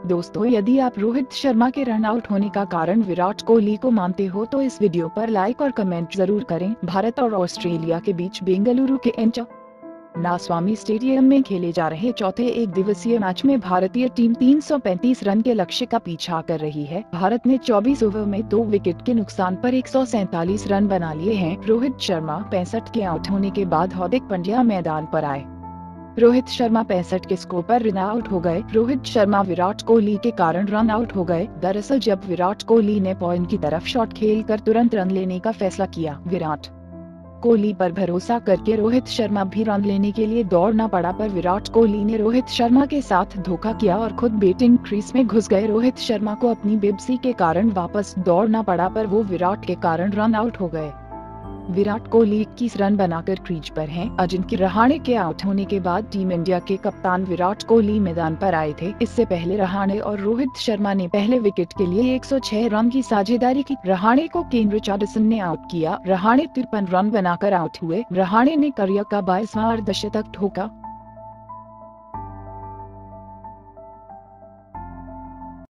दोस्तों, यदि आप रोहित शर्मा के रन आउट होने का कारण विराट कोहली को मानते हो तो इस वीडियो पर लाइक और कमेंट जरूर करें। भारत और ऑस्ट्रेलिया के बीच बेंगलुरु के नास्वामी स्टेडियम में खेले जा रहे चौथे एक दिवसीय मैच में भारतीय टीम 335 रन के लक्ष्य का पीछा कर रही है। भारत ने 24 ओवर में 2 विकेट के नुकसान पर 147 रन बना लिए हैं। रोहित शर्मा 65 के आउट होने के बाद हार्दिक पांड्या मैदान पर आए। रोहित शर्मा 65 के स्कोर पर रन आउट हो गए। रोहित शर्मा विराट कोहली के कारण रन आउट हो गए। दरअसल जब विराट कोहली ने पॉइंट की तरफ शॉट खेलकर तुरंत रन लेने का फैसला किया, विराट कोहली पर भरोसा करके रोहित शर्मा भी रन लेने के लिए दौड़ना पड़ा, पर विराट कोहली ने रोहित शर्मा के साथ धोखा किया और खुद बैटिंग क्रीज में घुस गए। रोहित शर्मा को अपनी बेबसी के कारण वापस दौड़ना पड़ा, पर वो विराट के कारण रन आउट हो गए। विराट कोहली 21 रन बनाकर क्रीज पर हैं। अजिंक्य रहाणे के आउट होने के बाद टीम इंडिया के कप्तान विराट कोहली मैदान पर आए थे। इससे पहले रहाणे और रोहित शर्मा ने पहले विकेट के लिए 106 रन की साझेदारी की। रहाणे को केन रिचर्डसन ने आउट किया। रहाणे 53 रन बनाकर आउट हुए। रहाणे ने करियर का 22वां अर्धशतक ठोका।